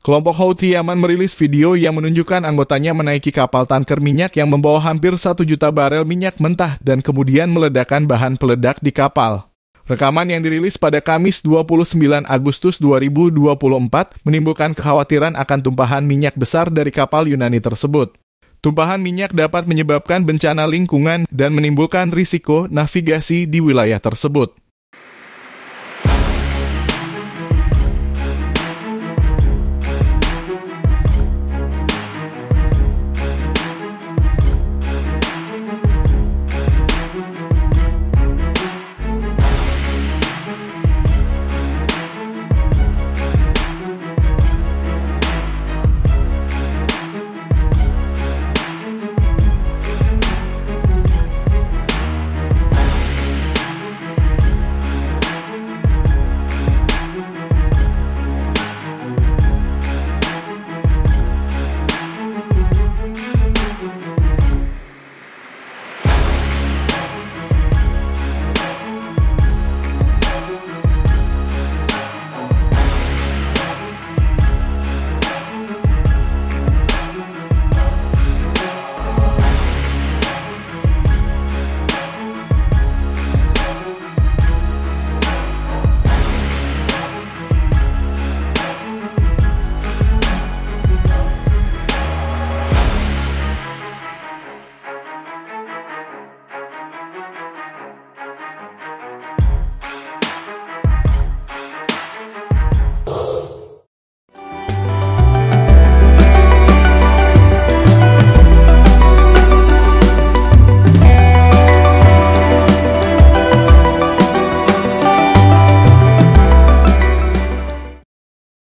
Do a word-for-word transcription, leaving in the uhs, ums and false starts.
Kelompok Houthi Yaman merilis video yang menunjukkan anggotanya menaiki kapal tanker minyak yang membawa hampir satu juta barel minyak mentah dan kemudian meledakkan bahan peledak di kapal. Rekaman yang dirilis pada Kamis dua puluh sembilan Agustus dua ribu dua puluh empat menimbulkan kekhawatiran akan tumpahan minyak besar dari kapal Yunani tersebut. Tumpahan minyak dapat menyebabkan bencana lingkungan dan menimbulkan risiko navigasi di wilayah tersebut.